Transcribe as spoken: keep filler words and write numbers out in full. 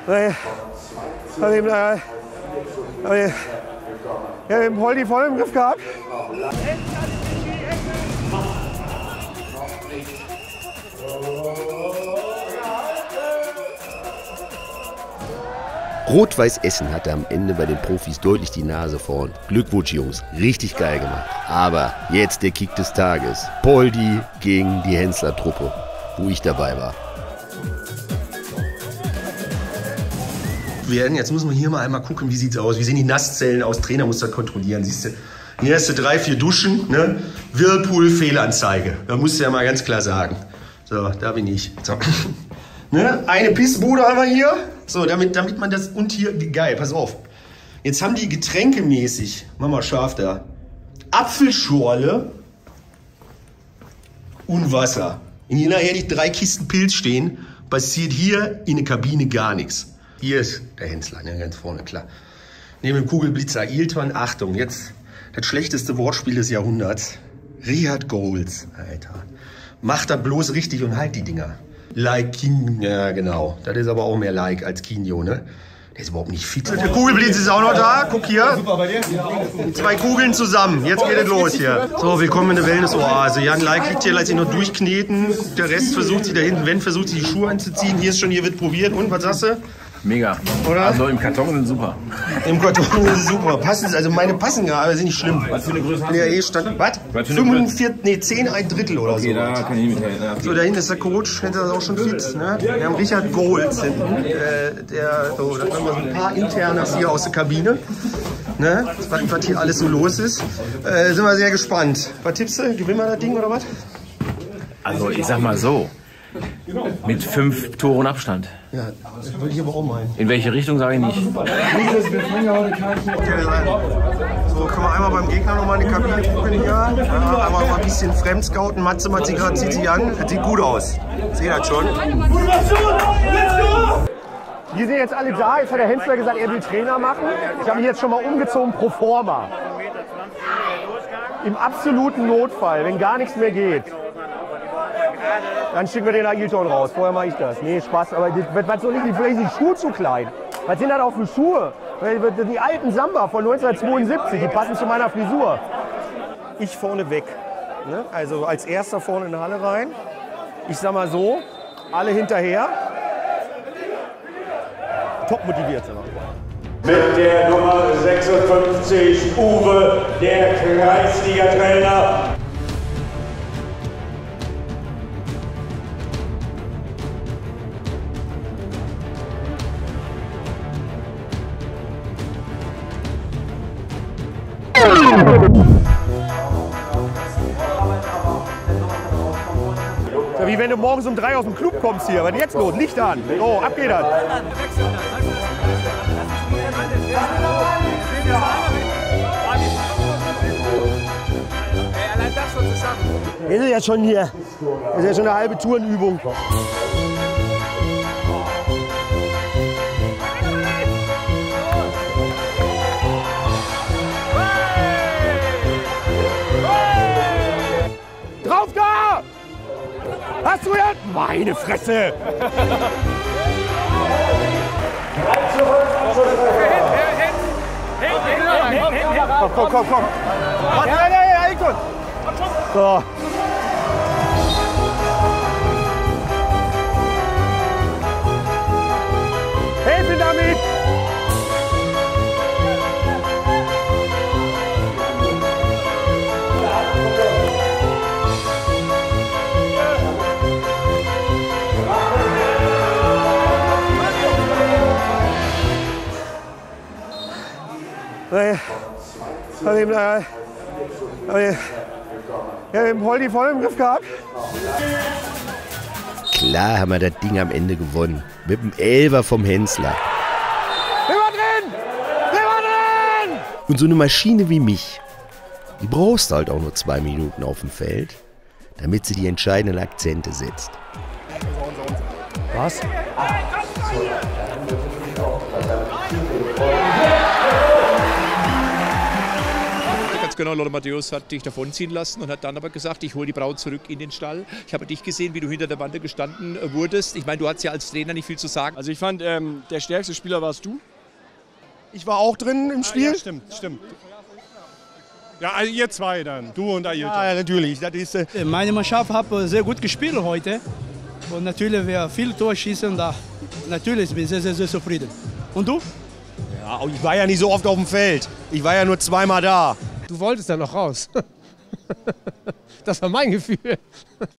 Nee. Hab ihm, äh, hab ich, ich hab den Poldi voll im Griff gehabt. Rot-Weiß Essen hatte am Ende bei den Profis deutlich die Nase vorn. Glückwunsch, Jungs. Richtig geil gemacht. Aber jetzt der Kick des Tages. Poldi gegen die Hensler-Truppe, wo ich dabei war. Werden. Jetzt muss man hier mal einmal gucken, wie sieht's aus. Wie sehen die Nasszellen aus? Trainer muss das kontrollieren. Siehst du, hier hast du drei, vier Duschen, ne? Whirlpool, Fehlanzeige. Da musst du ja mal ganz klar sagen. So, da bin ich. So. Ne? Eine Pissbude haben wir hier. So, damit, damit man das. Und hier, geil, pass auf. Jetzt haben die getränkemäßig, mach mal scharf da, Apfelschorle und Wasser. Wenn hier nachher nicht drei Kisten Pilz stehen, passiert hier in der Kabine gar nichts. Hier ist der Hensler, ne, ganz vorne, klar. Neben dem Kugelblitzer Ailton, Achtung, jetzt das schlechteste Wortspiel des Jahrhunderts. Riyad Goals, Alter. Macht das bloß richtig und halt die Dinger. Like King, ja genau. Das ist aber auch mehr Like als Kinjo, ne? Der ist überhaupt nicht fit. Der Kugelblitz ist auch noch da, guck hier. Super, bei dir? Zwei Kugeln zusammen, jetzt geht es los hier. So, willkommen in der Wellness-Oase. Jan Like liegt hier, lässt sich noch durchkneten. Der Rest versucht sich da hinten, wenn versucht sich die Schuhe anzuziehen. Hier ist schon, hier wird probiert. Und, was sagst du? Mega. Oder? Also im Karton sind super. Im Karton sind super. Passen, also meine passen ja, aber sind nicht schlimm. Was für eine Größe hast du? Ja, eh stand, was? Was für eine fünfundvierzig, nee, zehn, ein Drittel oder Okay, so. da kann ich mithelfen. Ja, okay. So, da hinten ist der Coach, hätte das auch schon fit. Ne? Wir haben Richard Goals hinten. Äh, der, so, da haben wir so ein paar Internas hier aus der Kabine. Ne? Was, was hier alles so los ist. Äh, sind wir sehr gespannt. Was tippst du? Gewinnen wir das Ding oder was? Also ich sag mal so, mit fünf Toren Abstand. Ja, das würde ich aber auch meinen. In welche Richtung sage ich nicht. So, können wir einmal beim Gegner nochmal in die Kabine gucken hier. Ja, einmal mal ein bisschen fremdscouten. Matze macht sich gerade, zieht sich an. Das sieht gut aus. Seht das schon? Die sind jetzt alle da. Jetzt hat der Hensler gesagt, er will Trainer machen. Ich habe mich jetzt schon mal umgezogen pro forma. Im absoluten Notfall, wenn gar nichts mehr geht. Dann schicken wir den Ailton raus. Vorher mache ich das. Nee, Spaß. Aber das, was soll ich? Vielleicht sind die Schuhe zu klein. Was sind das auch für Schuhe? Die alten Samba von neunzehnhundertzweiundsiebzig, die passen zu meiner Frisur. Ich vorne weg. Ne? Also als erster vorne in die Halle rein. Ich sag mal so, alle hinterher. Top motiviert. Mit der Nummer sechsundfünfzig, Uwe, der Kreisliga-Trainer. Ja, wie wenn du morgens um drei aus dem Club kommst hier. Was ist jetzt los? Licht an. So, ab geht das. Wir sind ja schon hier. Das ist ja schon eine halbe Tourenübung. Drauf da! Hast du jetzt? Meine Fresse! Komm, komm, komm, komm! Was? Ja, ja, ja, Ailton! So. Helfen damit! Ich habe den, äh, hab ich, ich hab den Poldi voll im Griff gehabt. Klar haben wir das Ding am Ende gewonnen. Mit dem Elfer vom Hensler. Wir waren drin! Wir waren drin! Und so eine Maschine wie mich, die brauchst du halt auch nur zwei Minuten auf dem Feld, damit sie die entscheidenden Akzente setzt. Was? aufgenommen. Lothar Matthäus hat dich davonziehen lassen und hat dann aber gesagt, ich hole die Braut zurück in den Stall. Ich habe dich gesehen, wie du hinter der Bande gestanden wurdest. Ich meine, du hattest ja als Trainer nicht viel zu sagen. Also ich fand, ähm, der stärkste Spieler warst du. Ich war auch drin im Spiel. Ah, ja, stimmt, stimmt. Ja, also ihr zwei dann, du und Ailton. Ja, natürlich. Das ist, äh Meine Mannschaft hat sehr gut gespielt heute. Und natürlich, wir viel Tor schießen, da natürlich bin ich sehr, sehr, sehr zufrieden. Und du? Ja, ich war ja nicht so oft auf dem Feld. Ich war ja nur zweimal da. Du wolltest ja noch raus. Das war mein Gefühl.